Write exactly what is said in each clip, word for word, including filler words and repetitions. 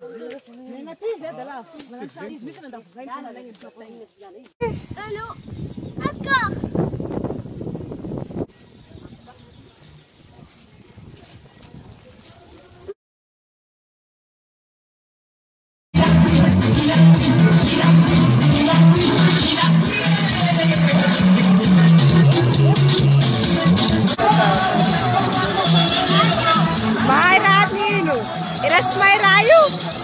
Allô, d'accord. Bahay natin. Iras may rayo.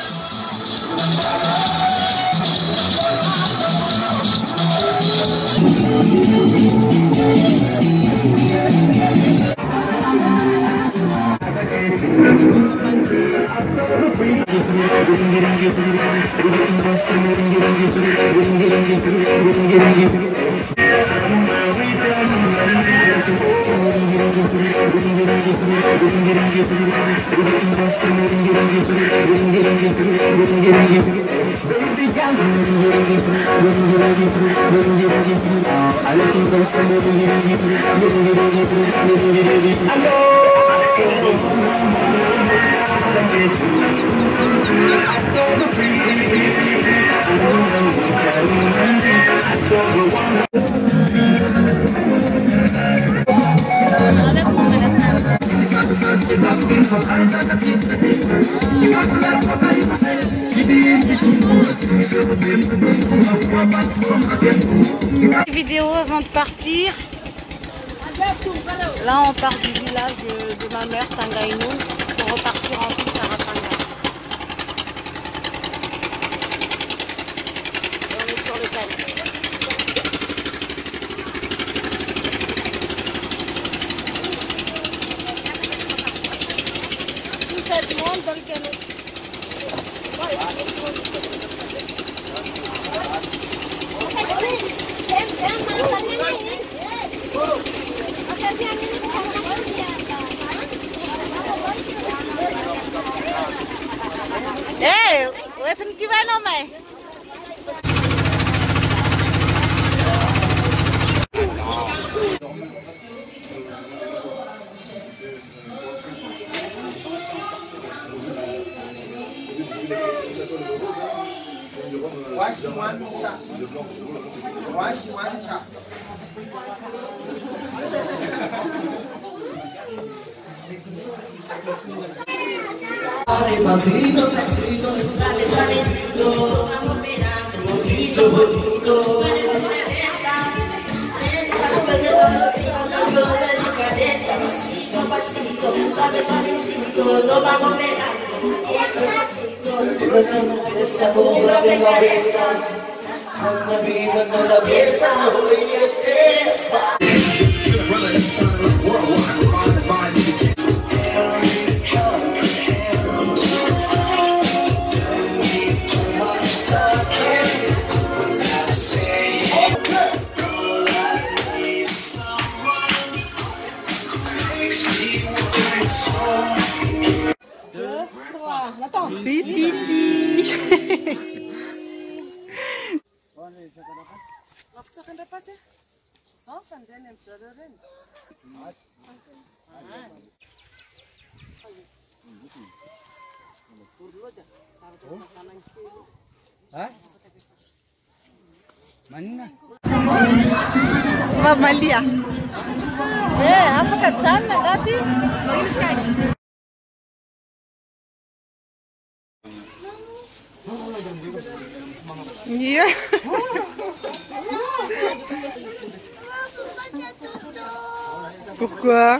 Vidéo avant de partir. Là on part du village de ma mère, Tangaïnou, pour repartir ensuite à Ratanga. On est sur le canal. Tout ça demande dans le canal. Eh, wetin gimana, Mai? Wash one chop. Wash one chop. Pasito, pasito, suave, suavecito, vamos pegando poquito, poquito. Pasito, pasito, suave, suavecito, lo vamos pegando poquito, poquito. Esa bola de cabeza, anda viviendo la pieza, hoy te Mana? Mamalia. Eh, apa kat sana tadi? Iya. Pourquoi?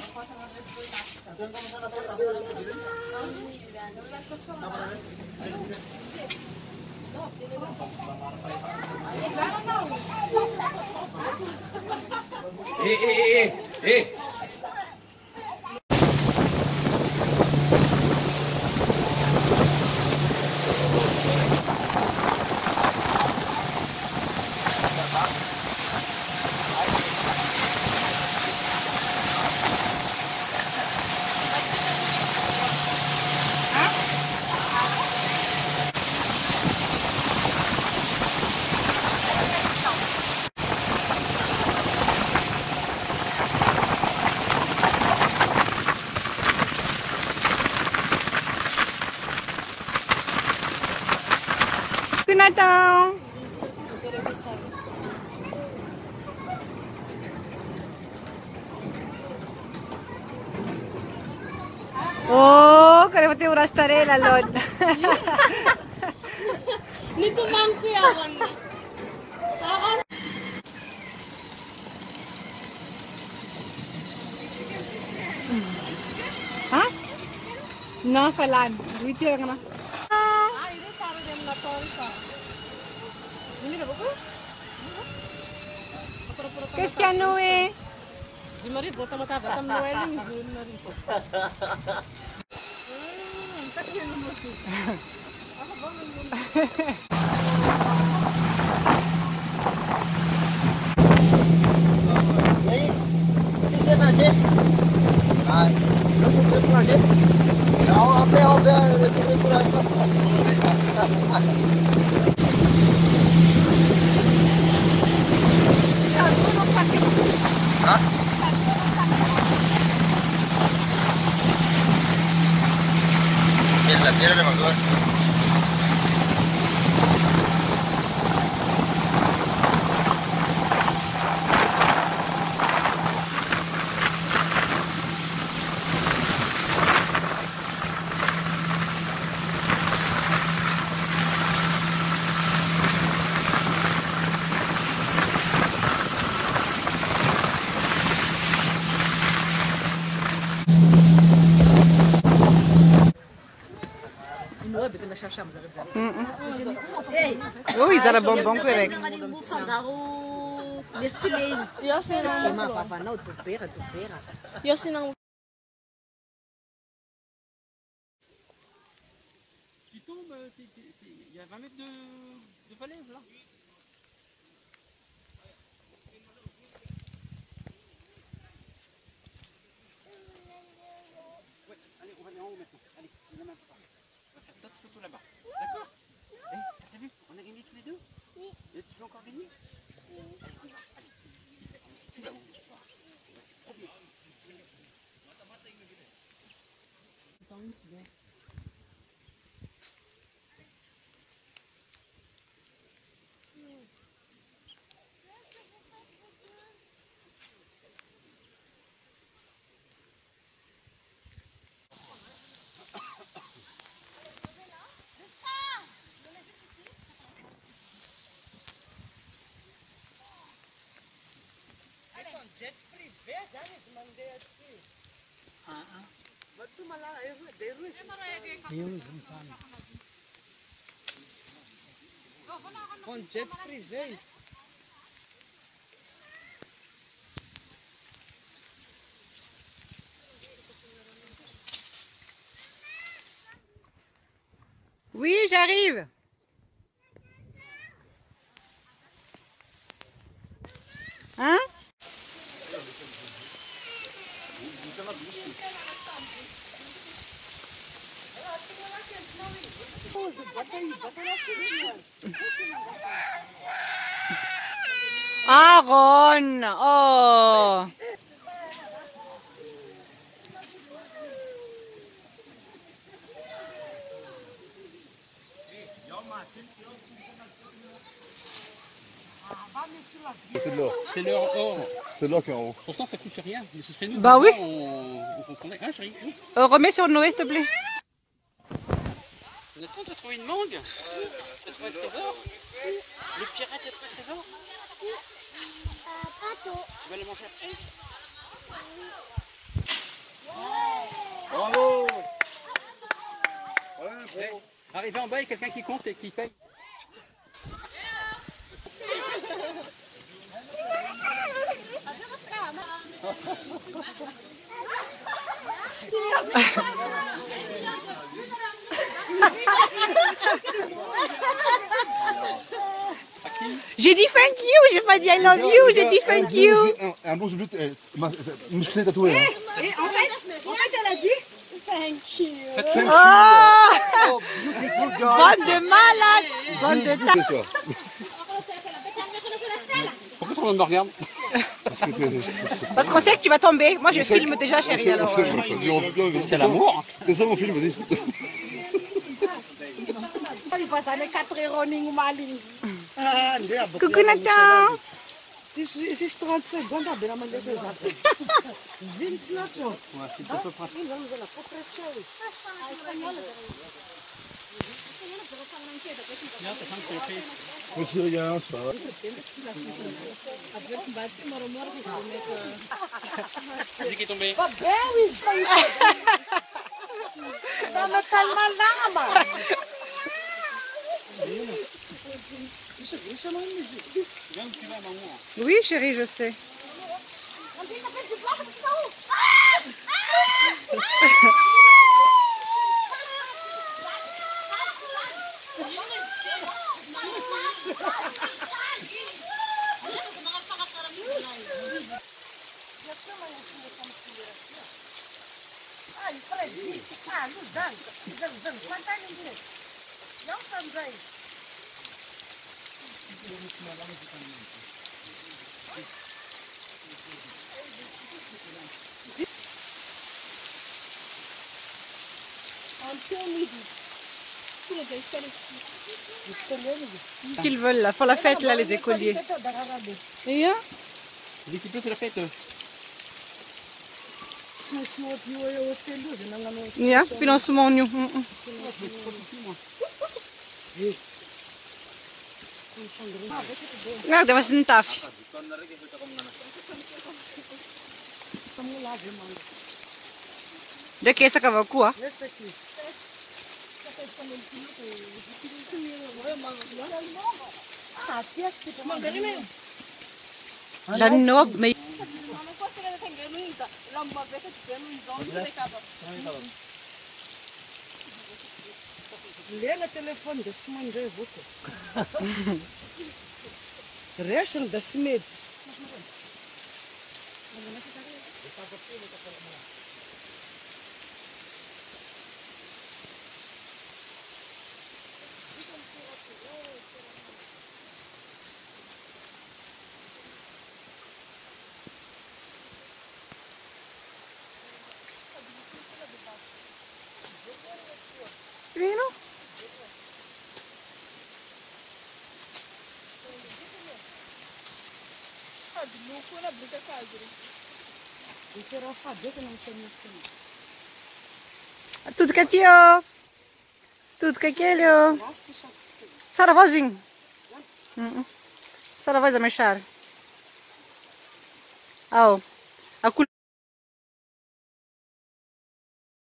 Eh, eh, eh, eh. Jonathan. Oh, kalimutan yung rastarela, Lord. Nito mangko yakan. Akan. Ha? Non, falan. Huitière, na. Ah, il est sarı dem na tonsa. Dimira bako? Qu'est-ce qu'il y a, Noé? Dimari bota mata batam Noel ni jun na rin. Hmm, takyan mo mo. Ako ba mo? C'est magique. Ah, le tour de magique. Non, après on fait le tour de magique. Hein? Piedra, piedra de Magor. Oui, ils ont le bonbon correct. Tu tombes, il y a vingt mètres de, de falaise là. Ouais, allez, on va aller en haut maintenant. Allez, on a même pas. On va faire d'autres photos là-bas. D'accord? Eh, t'as vu? On a gagné tous les deux? Oui. Et tu veux encore gagner? Oui. Allez, on y va. Allez. Tout là-haut. Trop bien. Jet privé, jangan semangga tu. Ah ah. Betul malah air deru. Ayun sampan. Kon jet privé. Oui, j'arrive. Hein? Aaron! Oh! C'est de l'or. C'est leur or. C'est de l'or qui est en haut. Pourtant, ça coûte rien. Mais ce serait nous. Bah oui. On, on comprendrait. Hein, chérie? Oui. Euh, remets sur Noé, s'il te plaît. Nathan, t'as trouvé une mangue? T'as trouvé un trésor? Le pirate, t'as trouvé un trésor? Tu vas le manger après? Bravo! Ouais. Arrivé en bas, il y a quelqu'un qui compte et qui paye. J'ai dit thank you, j'ai pas dit I love you, j'ai dit thank you. Un, un bon but musclé tatoué. Hein. Et en fait, en fait, elle a dit thank you. Thank you. Oh! Oh, beautiful guy. Bande de malades! Bande de C'est ta... ça. Pourquoi tout le monde me regarde? Parce que tu- Parce qu'on sait que tu vas tomber. Moi, je On fait- filme déjà, on chérie. fait- Alors, on fait- euh, vas-y, on- vas-y, C'est l'amour. Descends mon film, vas-y. fazer nem quatro malinho. Ah, ndio. Coucou Nathan. Esses trinta segundos, a beira mandei coisa. vinte Nathan. Aussi, regarde, ça va. Ele que tombei. Não, não tá mal nada. Oui, chérie, je sais. Ai, Fred, ah, Luzano, Luzano, quanto é ninguém? Não também. Qu'ils veulent là, pour la fête là, les écoliers. Et hein? Ele que trouxe a fête. Yeah, financement nous. Regarde, vai ser um taf. De que essa cavacua? La nob, mais Lena telefone da Simone da Boca. Reaction da Smith. Vino? Tudo que é tio. Tudo que é aquele. Sara, vozinho. Sara, vai a mexer. Oh.